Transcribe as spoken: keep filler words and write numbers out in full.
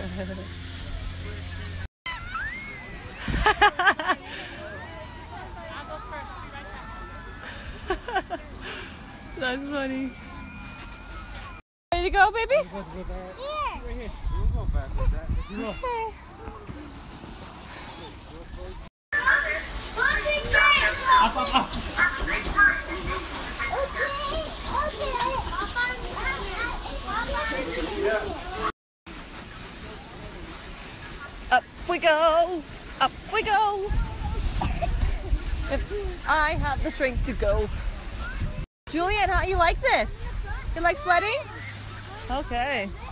That's funny. Ready to go, baby? Yeah. Right here. We'll go fast with that. Okay. Up, up, up. Yes. Up we go. Up we go. If I have the strength to go. Julian, how you like this? You like sledding? Okay.